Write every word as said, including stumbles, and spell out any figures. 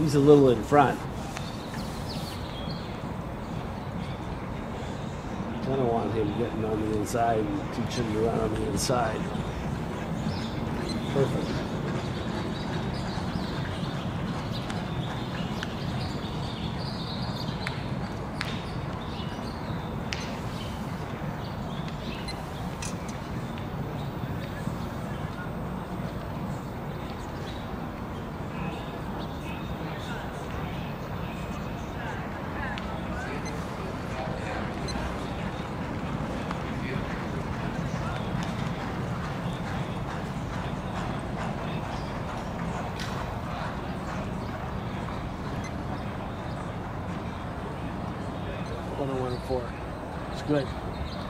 He's a little in front. Kind of want him getting on the inside and teaching him around on the inside. Perfect. one oh one four. It's good.